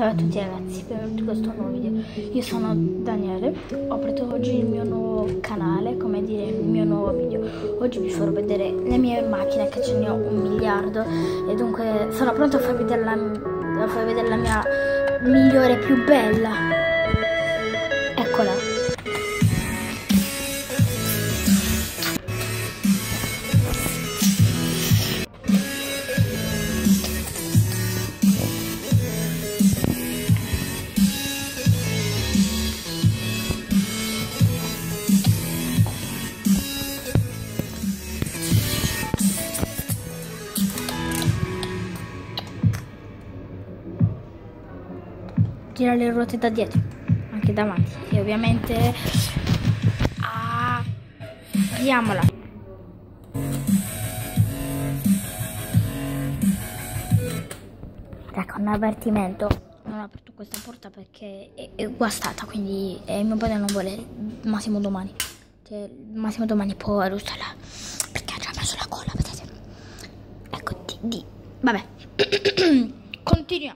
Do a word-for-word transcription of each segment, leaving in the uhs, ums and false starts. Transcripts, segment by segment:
Ciao a tutti ragazzi, benvenuti in questo nuovo video. Io sono Daniele, ho aperto oggi il mio nuovo canale, come dire il mio nuovo video. Oggi vi farò vedere le mie macchine, che ce ne ho un miliardo, e dunque sono pronto a farvi vedere la, a far vedere la mia migliore, più bella. Eccola. Gira le ruote da dietro, anche davanti, e ovviamente apriamola. Ecco, un avvertimento: non ho aperto questa porta perché è, è guastata, quindi eh, mio padre non vuole Massimo domani, cioè Massimo domani può russarla perché ha già messo la colla, vedete? Ecco, di, di. Vabbè. Continuiamo.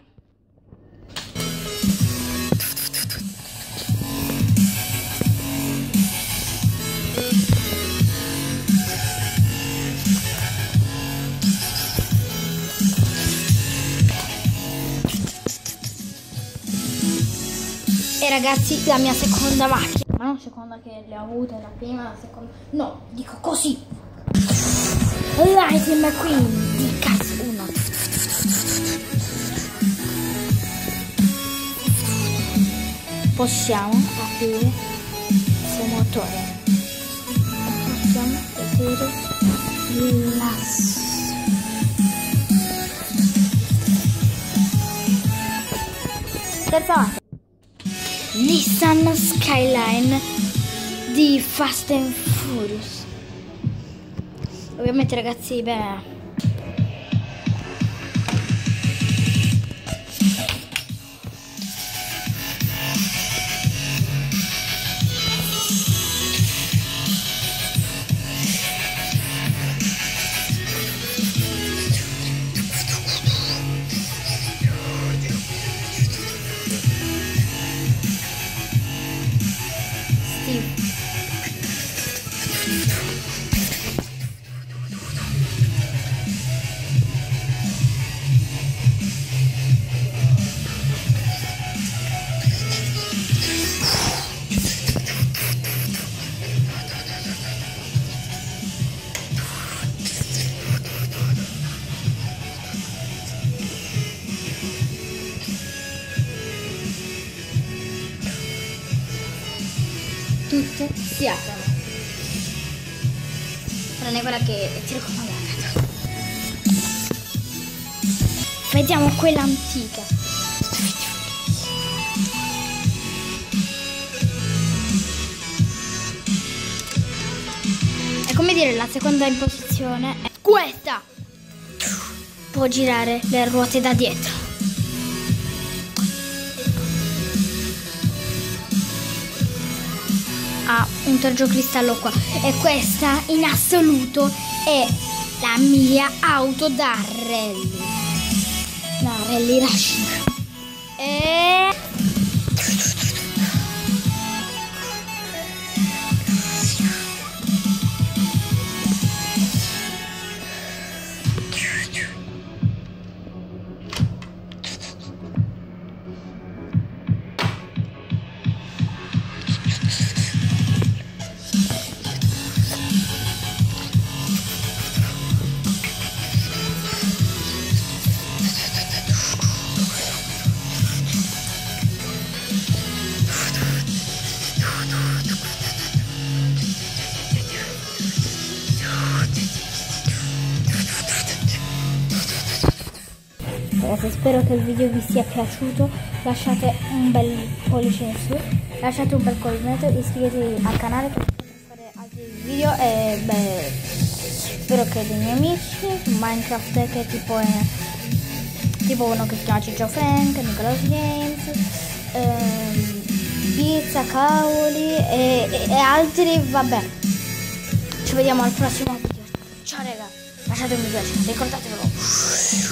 E ragazzi, la mia seconda macchina, ma non seconda che le ho avute, la prima, la seconda, no, dico così. Lightning McQueen di cazzo uno. Possiamo aprire il suo motore. Possiamo aprire lasso. Terza macchina. Nissan Skyline di Fast and Furious. Ovviamente ragazzi, beh, tutte si aprono, tranne quella che è telecomandata. Vediamo quella antica. È come dire, la seconda in posizione è questa. Può girare le ruote da dietro. Ha un tergiocristallo qua, e questa in assoluto è la mia auto da rally, no, rally rushing. E ragazzi, spero che il video vi sia piaciuto, lasciate un bel pollice in su, lasciate un bel commento, iscrivetevi al canale per fare altri video, e beh, spero che dei miei amici Minecraft, che è tipo, è, tipo uno che si chiama Ciccio Frank, Nicolas Games, ehm, Pizza, Cavoli e, e, e altri, vabbè. Ci vediamo al prossimo video. Ciao raga, lasciate un mi piace, ricordatevelo.